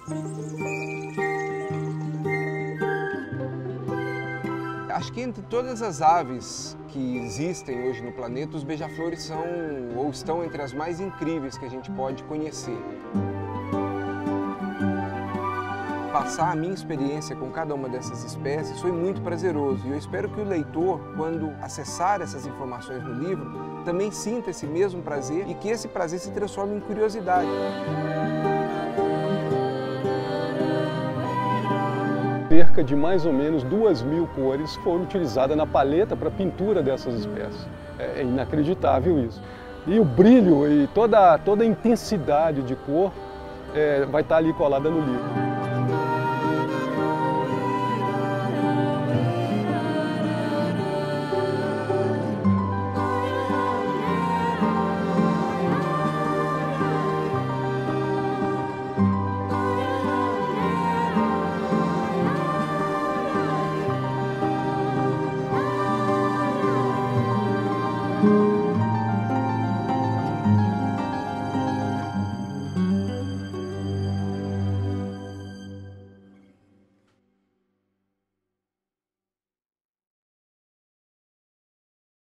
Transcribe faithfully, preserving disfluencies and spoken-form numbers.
Acho que entre todas as aves que existem hoje no planeta, os beija-flores são ou estão entre as mais incríveis que a gente pode conhecer. Passar a minha experiência com cada uma dessas espécies foi muito prazeroso e eu espero que o leitor, quando acessar essas informações no livro, também sinta esse mesmo prazer e que esse prazer se transforme em curiosidade. Cerca de mais ou menos duas mil cores foram utilizadas na paleta para pintura dessas espécies. É inacreditável isso. E o brilho e toda, toda a intensidade de cor é, vai estar ali colada no livro.